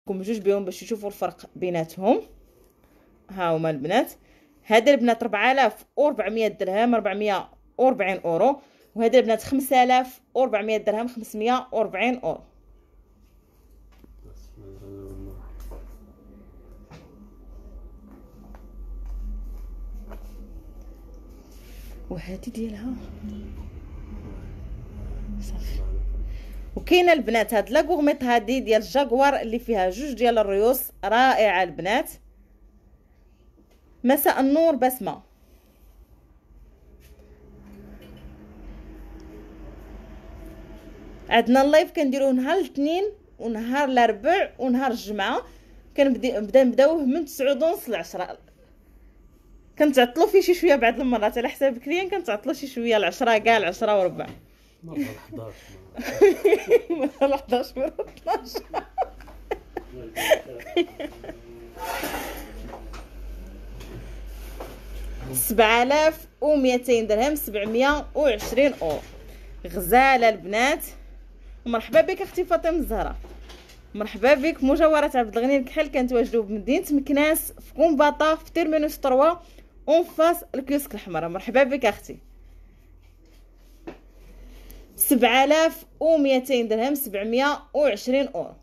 لكم جوج بهم باش تشوفوا الفرق بيناتهم. ها هما البنات، هذا البنات 4400 درهم 440 اورو، وهذا البنات 5400 درهم 540 اورو. وهذه ديالها صافي. وكاينه البنات هاد لاغورميط هادي ديال جاكوار اللي فيها جوج ديال الريوس رائعه البنات. مساء النور بسمه. عندنا اللايف كنديروه نهار الاثنين ونهار الاربع ونهار الجمعه، نبداوه من 9:30 ل 10. كنتعطلوا فيه شي شويه بعض المرات على حساب الكليان، كنتعطلوا شي شويه ل 10 كاع ل 10 وربع مرة 11 مرة 11 مرة 12. سبعة آلاف وميتين درهم 720 اورو. غزاله البنات. ومرحبا بك اختي فاطمه الزهراء، مرحبا بك. مجوهرات عبد الغني الكحل كنتواجدوا بمدينه مكناس في كومباطا في تيرمينوس 3 اون فاس الكيوسك الحمراء. مرحبا بك اختي. 7200 درهم 720 اورو.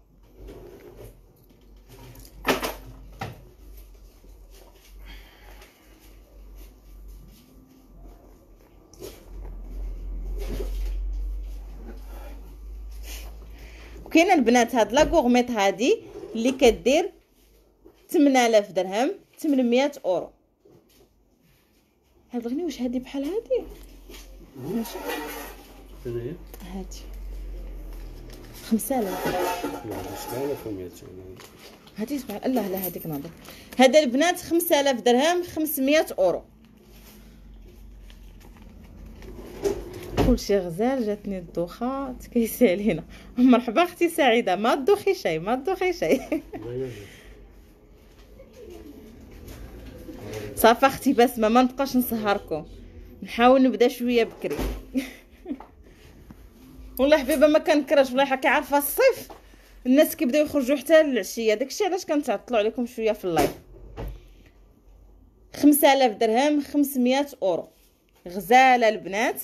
وكاينه البنات هاد لاغورميط هادي اللي كدير 8000 درهم 800 اورو. عبد الغني واش هادي بحال هادي؟ ماشي هادي 5000. 5200 هادي سبحان الله. لا هذيك ناضر. هذا البنات 5000 درهم 500 اورو. كلشي غزال. جاتني الدوخه تكيسي علينا. مرحبا اختي سعيده. ما تدوخي شي ما تدوخي شي. صافي اختي بسمه ما نبقاش نسهركم، نحاول نبدا شويه بكري. والله حبيبه ما كنكرهش والله حكي عارفه الصيف الناس كيبداو يخرجوا حتى للعشيه، داكشي علاش كنتعطلوا عليكم شويه في اللايف. 5000 درهم 500 اورو. غزاله البنات.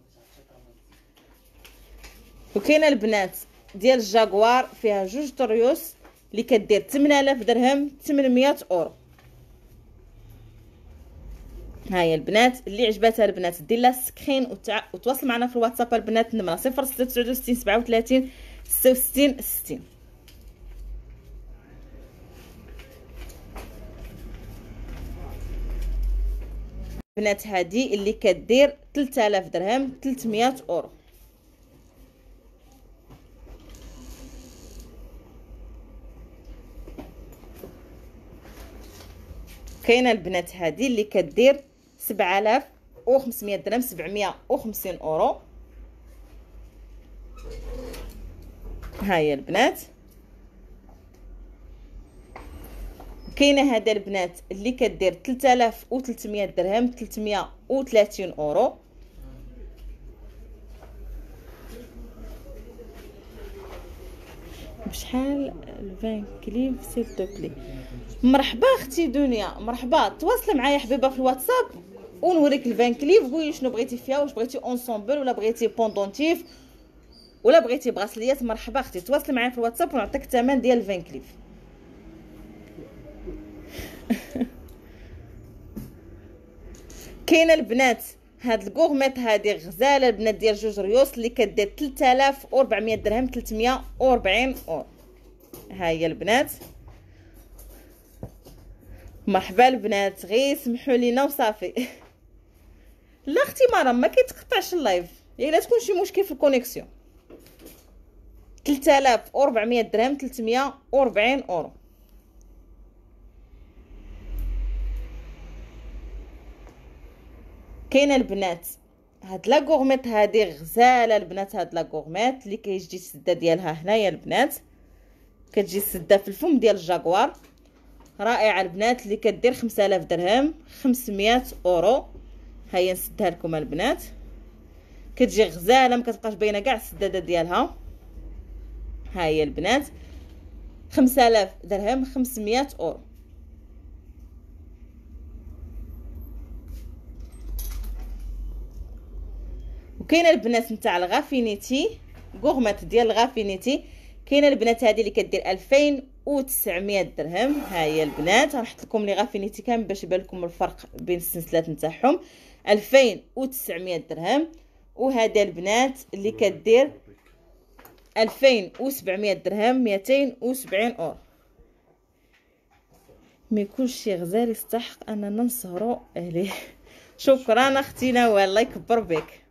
وكاينه البنات ديال الجاكوار فيها جوج طريوس اللي كدير 8000 درهم 800 اورو. هاهي البنات اللي عجباتها البنات دير لها سكرين وتواصل معنا في الواتساب البنات النمره 0669 37 66 60. بنات هادي اللي كدير 3000 درهم 300 اورو. كاينه البنات هادي اللي كدير 7500 درهم 750 اورو. هاهي البنات. كاينه هذا البنات اللي كدير 3300 درهم 330 اورو. بشحال الفان كليف سيل دوبلي. مرحبا اختي دنيا مرحبا. تواصلي معايا حبيبه في الواتساب ونوريك الفان كليف. قولي شنو بغيتي فيها، واش بغيتي اونسومبل ولا بغيتي بوندونتيف ولا بغيتي براسليات. مرحبا اختي تواصلي معايا في الواتساب ونعطيك الثمن ديال الفان كليف. كاينه البنات هاد الكورميط هادي غزاله البنات ديال جوج ريوس اللي كدير 3400 درهم 340 اورو. ها هي البنات. مرحبا البنات غير سمحوا لينا وصافي. لا اختي مرام ما كيتقطعش اللايف الا تكون شي مشكل في الكونيكسيون. 3400 درهم 340 اورو. كاينه البنات هاد لا غورميط هادي غزاله البنات. هاد لا غورميط اللي كيجي السده ديالها هنايا البنات، كتجي السده في الفم ديال الجاكوار رائعه البنات اللي كدير 5000 درهم 500 اورو. هيا نسدها لكم البنات. كتجي غزاله ما كتبقاش باينه كاع السداده ديالها. ها هي البنات 5000 درهم 500 اورو. وكاينه البنات نتاع الغافينيتي، غورمات ديال الغافينيتي، كاينه البنات هذه اللي كدير 2900 درهم. ها هي البنات، غنحط لكم لي غافينيتي كامل باش يبان لكم الفرق بين السلسلات نتاعهم. 2900 درهم. وهذا البنات اللي كدير 2700 درهم 270 اورو. مي كلشي غزال يستحق اننا نسهروا عليه. شكرا اختي نوال، الله يكبر بك.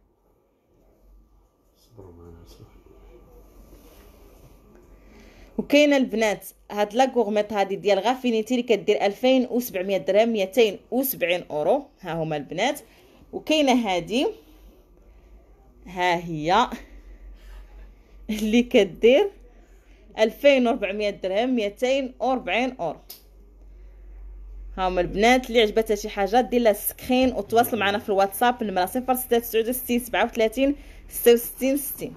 وكاينه البنات هاد لا غورميت هادي ديال غافينيتي اللي كدير 2700 درهم 270 اورو. ها هما البنات. وكاينه هادي، ها هي اللي كدير 2400 درهم 240 اورو. ها هما البنات، اللي عجبتها شي حاجه دير لها سكرين وتواصل معنا في الواتساب، النمره 0669 37 66 60.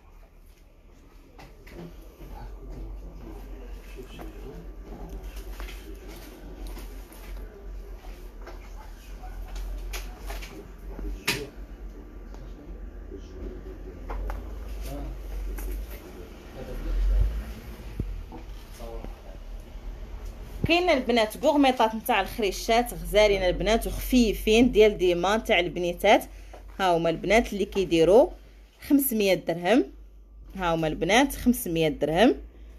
كاينه البنات غورميطات نتاع الخريشات غزالين البنات وخفيفين ديال ديما تاع البنيتات. ها هما البنات اللي كيديروا 500 درهم. ها هما البنات 500 درهم.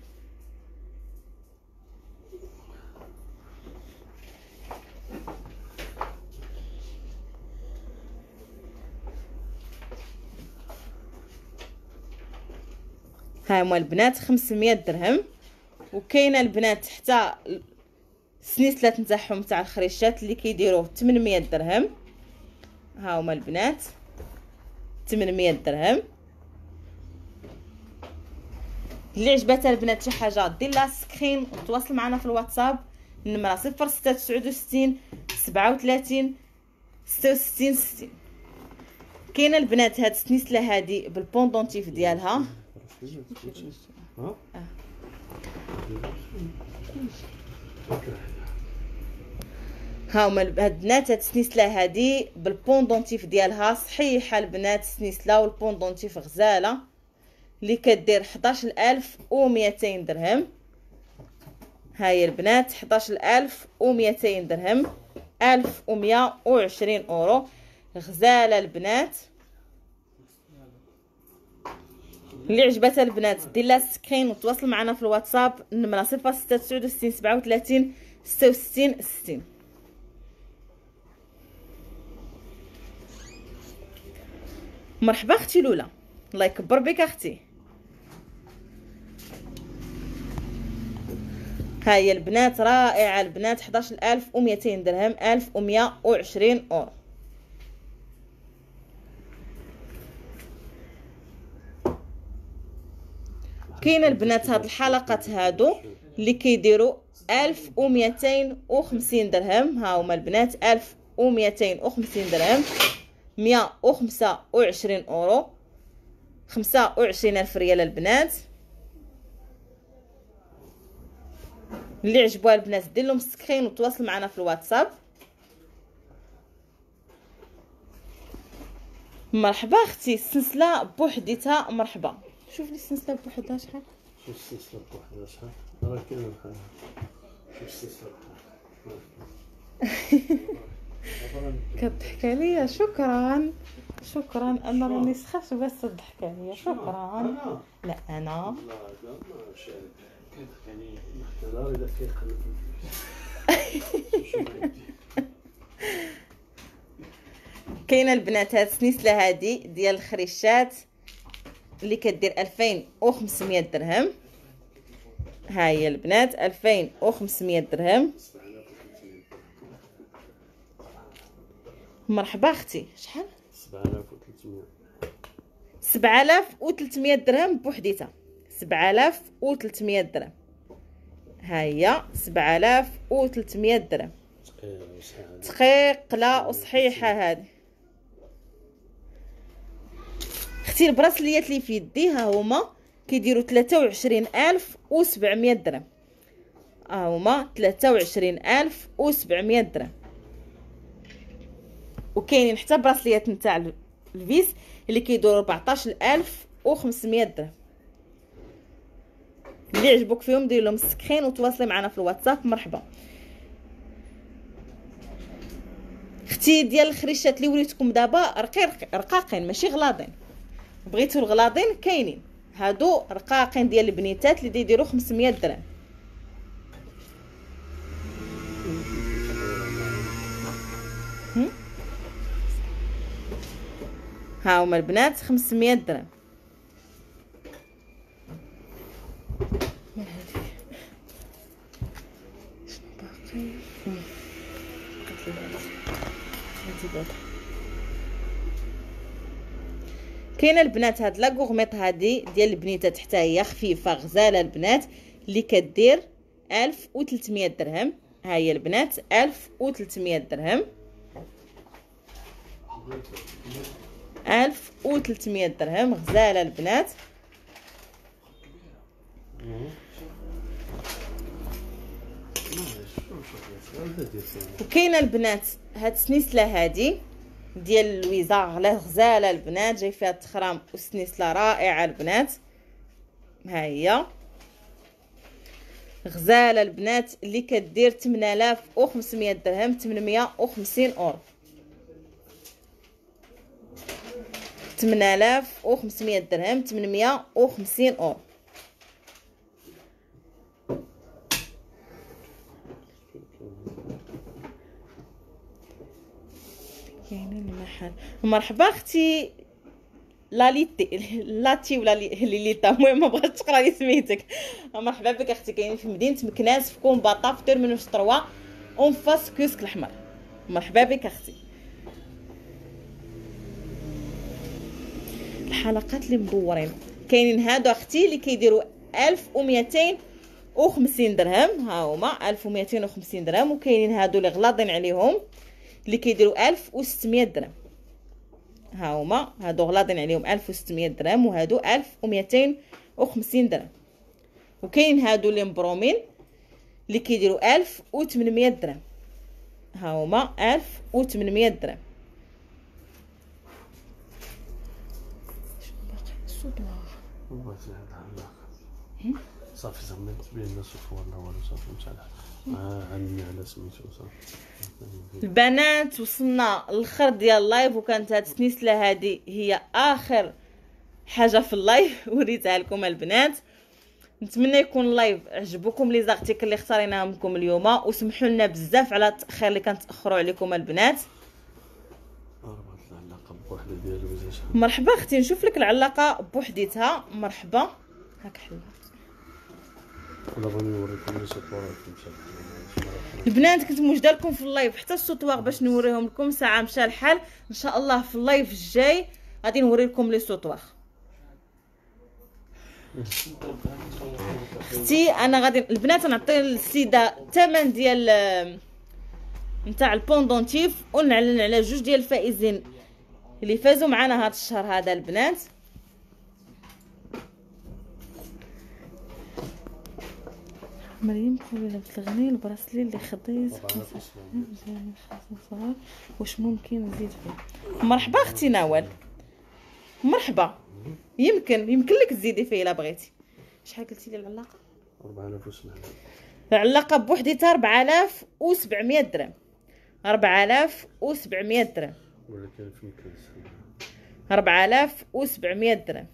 ها هما البنات 500 درهم. وكاينه البنات حتى السنيسلات نتاعهم تاع الخريشات اللي كيديروا 800 درهم. ها هما البنات 800 درهم. اللي عجبتها البنات شي حاجه دير لها سكرين وتواصل معنا في الواتساب، النمره 0669 37 66 60. كاينه البنات هاد السنيسله هادي بالبوندونتيف ديالها. ها هما البنات هاد السنيسله هادي بالبوندونتيف ديالها صحيحه البنات. السنيسله والبوندونتيف غزاله اللي كدير 11200 درهم. ها هي البنات 11200 درهم 1120 اورو. غزاله البنات. اللي عجبتها البنات دير لها سكرين وتواصل معنا في الواتساب، النمره 0669 37 66 60. مرحبا اختي لولا، الله يكبر بك اختي. ها هي البنات رائعه البنات 11200 درهم 1120 اورو. كاينه البنات هاد الحلقات هادو اللي كيديروا 1250 درهم. ها هما البنات 1250 درهم 125 اورو 25000 ريال البنات. اللي عجبوها البنات دير لهم سكرين وتواصل معنا في الواتساب. مرحبا اختي. السلسله بوحديتها مرحبا. شوف لي السلسله بوحدها شحال. شوف السلسله بوحدها شحال راه كاينه بحالها. شوف السلسله بحالها. كتضحك عليا. شكرا شكرا، انا راني سخافت بس تضحك عليا. شكرا. لا انا لا ماشي كيضحك عليا انا اذا كيقلب كاينه البنات هاد السنيسله هادي ديال الخريشات اللي كدير 2500 درهم. ها هي البنات 2500 درهم. مرحبا اختي. شحال؟ 7300. 7300 درهم بوحديتها. 7300 درهم. ها هي 7300 درهم. ثقيله وصحيحه هذه اختي. البراسليات اللي في يدي ها هما كيديروا 23700 درهم. ها هما 23700 درهم. وكاينين حتى براسليات نتاع الفيس اللي كيدوروا 14500 درهم. اللي عجبوك فيهم دير لهم سكرين وتواصلي معنا في الواتساب. مرحبا. اختي ديال الخريشات اللي وريتكم دابا رقاقين ماشي غلاضين. بغيتو الغلاضين كاينين، هادو رقاقين ديال البنيتات اللي يديروا 500 درهم. ها هما البنات 500 درهم. كاينه البنات هاد لا غورميط هادي ديال البنيتات حتى هي خفيفه غزاله البنات اللي كدير 1300 درهم. ها هي البنات 1300 درهم. 1300 درهم غزاله البنات. وكاينه البنات هاد السنيسله هادي ديال لويزا غزاله البنات، جاي فيها التخرام وسنيسله رائعه البنات. ها هي غزاله البنات اللي كدير 8500 درهم، 850 اورو. 8500 درهم 850 اورو. كاينين المحل. مرحبا اختي لاتي ولا ليليتا، المهم ما بغاتش تقرا لي سميتك. مرحبا بك اختي. كاينين في مدينه مكناس في كومباطا في تيرمينوس 3 اون فاس كيوسك الحمر. مرحبا بك اختي. الحلقات اللي مدورين كاينين هادو اختي اللي كيديروا 1250 درهم. ها هما 1250 درهم. وكاينين هادو اللي غلاضين عليهم اللي كيديروا 1600 درهم. ها هما هادو غلاضين عليهم 1600 درهم وهادو 1250 درهم. وكاين هادو اللي مبرومين اللي كيديروا 1800 درهم. ها هما 1800 درهم. صافي زعما تبين الناس الصور الاول وصافي مسالح عني على سميتو صافي. البنات وصلنا للخر ديال اللايف، وكانت هاد السنيسله هذه هي اخر حاجه في اللايف وريتها لكم البنات. نتمنى يكون اللايف عجبكم لي زارتيكل اللي اختاريناهم لكم اليوم، وسمحوا لنا بزاف على التاخير اللي كنتاخروا عليكم البنات. بوحده ديال الوزاش. مرحبا اختي، نشوف لك العلاقه بوحديتها. مرحبا هاك حلوه. ولا بغيت نوريكم لي صورات البنات كنت موجده لكم في اللايف حتى السوطواغ باش نوريهم لكم. ساعه مشى الحال، ان شاء الله في اللايف الجاي غادي نوري لكم لي سوطواغ. اختي انا غادي البنات نعطي للسيده الثمن ديال نتاع البوندونتيف، ونعلن على جوج ديال الفائزين اللي فازوا معنا هذا الشهر هذا البنات. مريم قولي بتلغني البراسلي اللي خديت واش ممكن نزيد فيه؟ مرحبا اختي نوال، مرحبا. يمكن لك تزيدي فيه الا بغيتي. شحال قلتي لي العلاقه؟ 4700. العلاقه بوحديتها 4700 درهم. 4700 درهم. ولا كان في مكان 4700 درهم.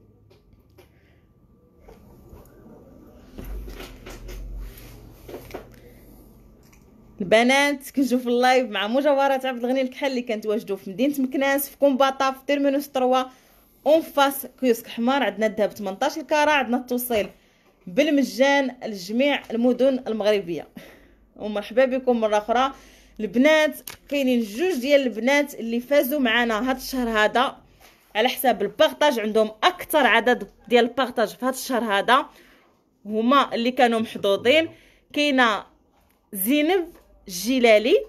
البنات كنشوف اللايف مع مجوهرات عبد الغني الكحل اللي كنتواجدوا في مدينه مكناس في كومباطا في تيرمينوس 3 اون فاس كيوسك حمار. عندنا الذهب 18 كاره، عندنا التوصيل بالمجان لجميع المدن المغربيه. ومرحبا بكم مره اخرى البنات. كاينين جوج ديال البنات اللي فازوا معنا هذا الشهر هذا على حساب البارطاج، عندهم اكثر عدد ديال البارطاج في هذا الشهر هذا، هما اللي كانوا محظوظين. كاينه زينب الجلالي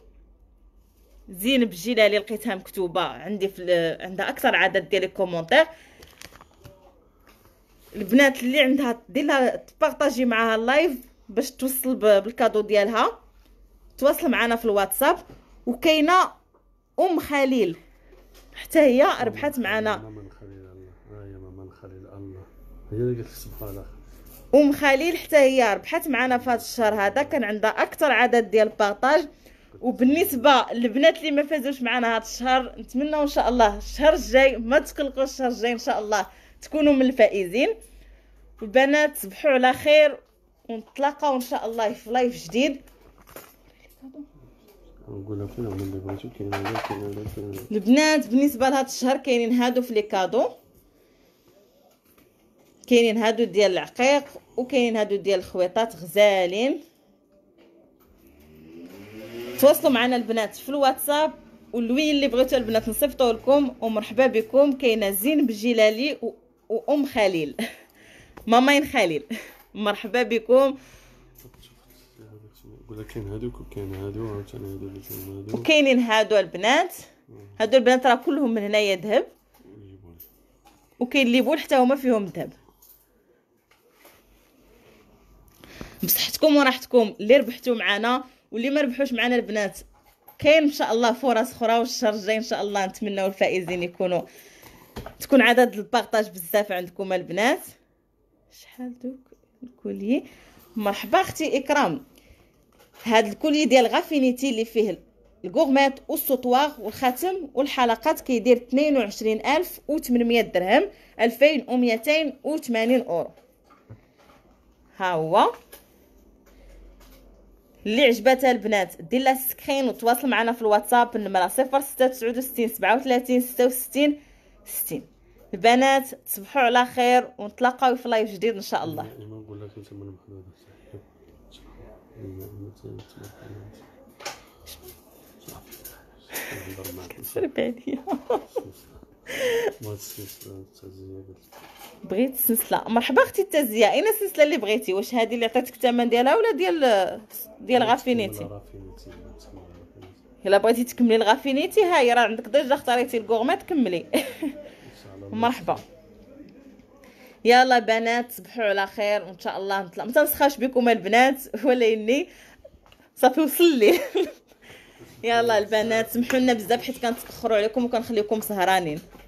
لقيتها مكتوبه عندي في عندها اكثر عدد ديال الكومونتير. البنات اللي عندها دير لها تبارطاجي معها اللايف باش توصل بالكادو ديالها تواصل معنا في الواتساب. وكاينه ام خليل حتى هي ربحت معنا. ماما خليل الله، يا ماما خليل الله، هي اللي قالت لك صباح الخير. ام خليل حتى هي ربحت معنا في هذا الشهر هذا، كان عندها اكثر عدد ديال البارطاج. وبالنسبه للبنات اللي ما فازوش معنا هذا الشهر، نتمنى ان شاء الله الشهر الجاي ما تقلقوش، الشهر الجاي ان شاء الله تكونوا من الفائزين. البنات تصبحوا على خير ونتلاقاو ان شاء الله في لايف جديد. نقولها فين هما اللي بغيتو؟ كاين هذا البنات بالنسبه لهذا الشهر كاينين هادو في لي كادو، كاينين هادو ديال العقيق وكاينين هادو ديال الخويطات غزالين. تواصلوا معنا البنات في الواتساب، واللوين اللي بغيتو البنات نصيفطوه لكم. ومرحبا بكم. كاينه زين بجلالي وام خليل مامين خليل، مرحبا بكم. نقولها كاين هادوك وكاين هادو عاوتاني هادو اللي كاين هادو وكاينين هادو البنات. هادو البنات راه كلهم من هنايا ذهب، وكاين اللي بول حتى هما فيهم ذهب. بصحتكم وراحتكم اللي ربحتوا معنا، واللي ما ربحوش معنا البنات كاين ان شاء الله فرص اخرى. والشهر الجاي ان شاء الله نتمنوا الفائزين تكون عدد البارطاج بزاف عندكم البنات. شحال دوك الكولي؟ مرحبا اختي اكرام. هاد الكولي ديال غافينيتي اللي فيه الكورميت والسطواغ والخاتم والحلقات كيدير 22800 درهم، 2280 اورو. ها هو اللي عجباتها البنات دير لها سكرين وتواصل معنا في الواتساب. النمره 0669 37 66 60. البنات تصبحوا على خير ونتلاقاو في لايف جديد ان شاء الله. ما نقول لك انت من محمد بغيت السلسله. مرحبا اختي التازيه، اين السلسله اللي بغيتي؟ واش هذه اللي عطيتك الثمن ديالها ولا ديال غافينيتي؟ الا بغيتي تكملي الغافينيتي ها هي، راه عندك ديجا اختاريتي الكورميت كملي. مرحبا. يلا بنات تصبحوا على خير وان شاء الله نطلع. ما تنسخاش بكم البنات ولاني صافي وصل لي. يلا البنات سمحوا لنا بزاف حيت كنتاخروا عليكم وكنخليكم سهرانين.